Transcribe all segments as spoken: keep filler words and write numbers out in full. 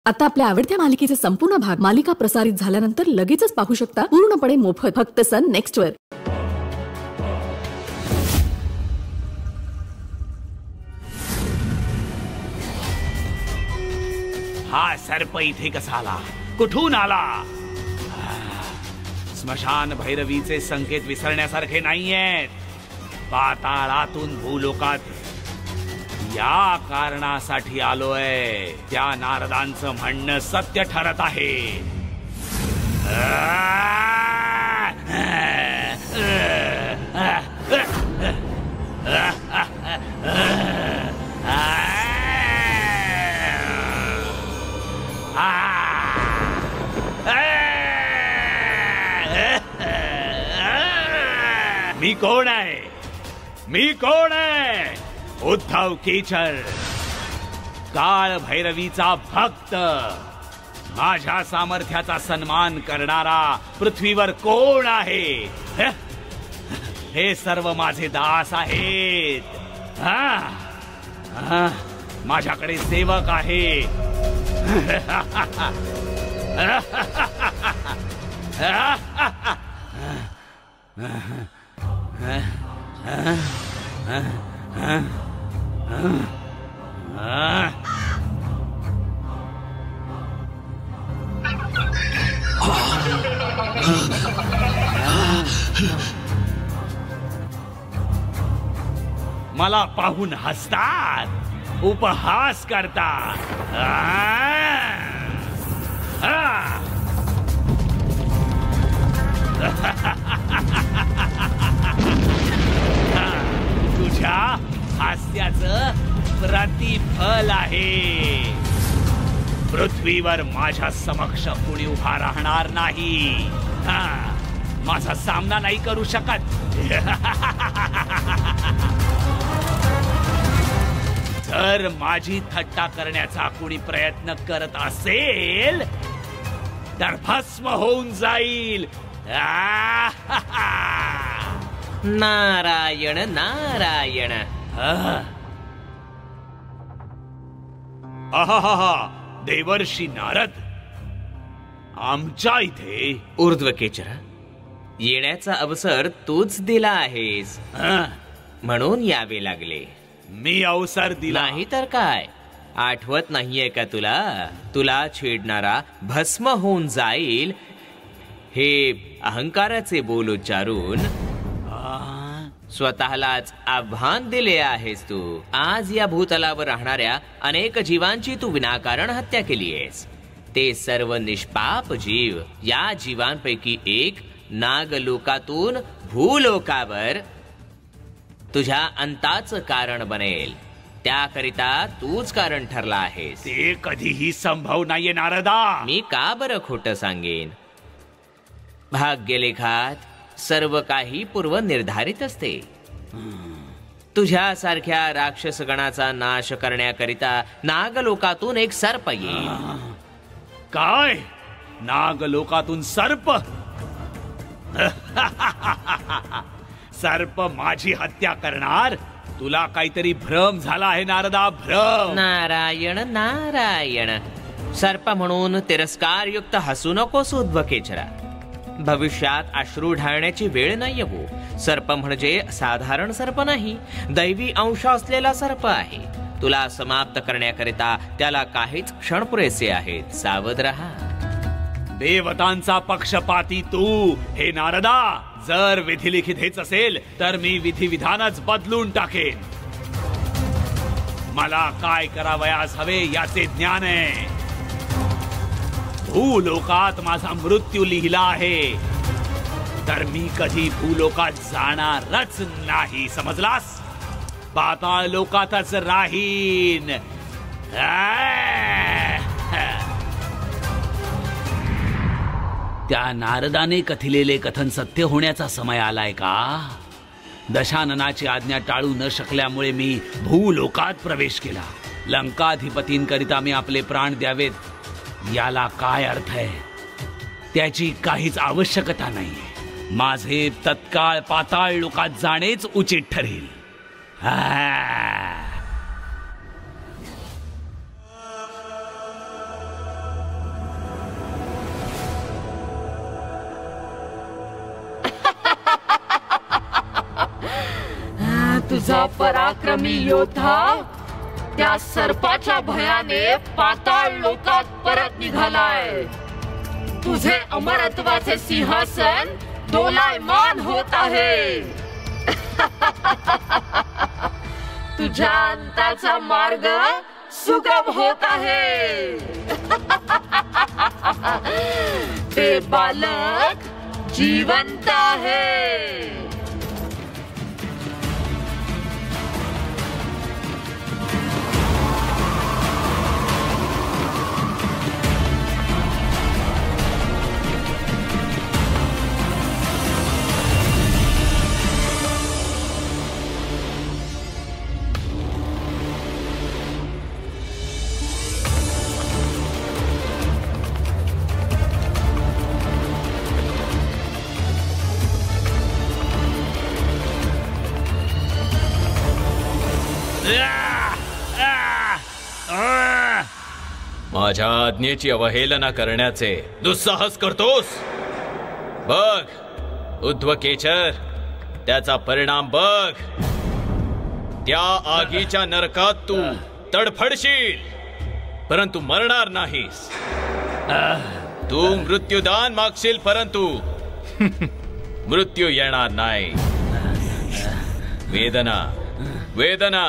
आता आपल्या आवडत्या मालिकेचे संपूर्ण भाग मालिका प्रसारित झाल्यानंतर लगेचच पाहू शकता पूर्णपणे मोफत फक्त सन नेक्स्ट वर. हा सर्प इथे कसा आला, कुठून आला? स्मशान भैरवीचे संकेत विसरण्यासारखे नाहीयेत. पाताळातून भूलोकात या कारणासाठी आलोय. त्या नारदांचं म्हणणं सत्य ठरत आहे. मी कोण आहे? मी कोण आहे? उद्धव कीचर, काळ भैरवीचा भक्त. माझ्या सामर्थ्याचा सन्मान करणारा पृथ्वीवर कोण आहे? हे सर्व माझे दास आहेत. हा, हा, माझ्याकडे सेवक आहे. मला पाहून हसतात, उपहास करतात. तुझ्या हास्याचं प्रतिफल आहे. पृथ्वीवर माझ्या समक्ष कुणी उभा राहणार नाही. माझा सामना नाही करू शकत. जर माझी थट्टा करण्याचा कुणी प्रयत्न करत असेल तर भस्म होऊन जाईल. नारायण नारायण. आहा, देवर्षी नारद, आमच्या इथे ऊर्ध्वकेचरा, येण्याचा अवसर तूच दिला आहेस, म्हणून यावे लागले. मी अवसर दिला नाही तर काय? आठवत नाहीये का तुला? तुला छेडणारा भस्म होऊन जाईल हे अहंकाराचे बोल उच्चारून स्वतःलाच आव्हान दिले आहेस तू. आज या भूतलावर राहणाऱ्या अनेक जीवांची तू विनाकारण हत्या केली आहेस. ते सर्व निष्पाप जीव. या जीवांपैकी एक नागलोकातून भूलोकावर तुझ्या अंताचं कारण बनेल. त्याकरिता तूच कारण ठरला आहेस. ते कधीही संभव नाहीये नारदा. मी का बरं खोटं सांगेन? भाग्यलेखात सर्व काही पूर्व निर्धारित असते. तुझ्यासारख्या राक्षस गणाचा नाश करण्याकरिता नागलोकातून एक सर्प येईल. काय? नागलोकातून सर्प? सर्प माझी हत्या करणार? तुला काहीतरी भ्रम झाला आहे नारदा, भ्रम. नारायण नारायण. सर्प म्हणून तिरस्कारयुक्त हसू नकोस उद्धवकेचरा. भविष्यात अश्रू ढाळण्याची वेळ नाही येवो. सर्प म्हणजे साधारण सर्प नाही, दैवी अंश असलेला सर्प आहे. तुला समाप्त करण्याकरिता त्याला काहीच क्षण पुरेसे आहेत. सावध रहा. देवतांचा पक्षपाती तू हे नारदा. जर विधिलिखित हेच असेल तर मी विधिविधानच बदलून टाकेन. मला काय करावयास हवे याचे ज्ञान आहे. भूलोकात माझा मृत्यू लिहिला आहे तर मी कधी भूलोकात जाणारच नाही, समजलास? पाताळ लोकातच राहीन. त्या नारदाने कथिलेले कथन सत्य होण्याचा समय आलाय का? दशाननाची आज्ञा टाळू न शकल्यामुळे मी भूलोकात प्रवेश केला. लंकाधिपतींकरिता मी आपले प्राण द्यावेत याला काय अर्थ आहे? त्याची काहीच आवश्यकता नाहीये. माझे तत्काळ पाताळ लोकात जाणेच उचित ठरेल. हा. तुझा पराक्रमी योद्धा त्या सर्पाच्या भयाने पाताळ लोकात परत निघालाय. तुझे अमरत्वाचे सिंहासन दोलायमान होत आहे. तुझ्या अंताचा मार्ग सुगम होत आहे. ते बालक जिवंत आहे. माझ्या आज्ञेची अवहेलना करण्याचे दुस्साहस करतोस. बघ उध्वकेचर, त्याचा परिणाम बघ. त्या आगीच्या नरकात तू तडफडशील, परंतु मरणार नाहीस. तू मृत्यूदान मागशील, परंतु मृत्यू येणार नाही. वेदना वेदना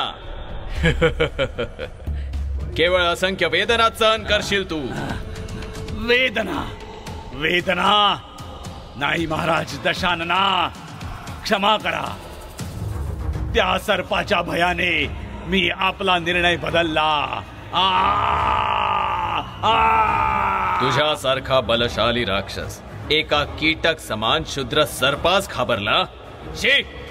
केवळ असंख्य वेदना सहन करशील तू. वेदना वेदना नाही महाराज दशानना, क्षमा करा. त्या सर्पाच्या भयाने मी आपला निर्णय बदलला. आ, आ, तुझ्यासारखा बलशाली राक्षस एका कीटक समान शुद्र सर्पास घाबरला. शी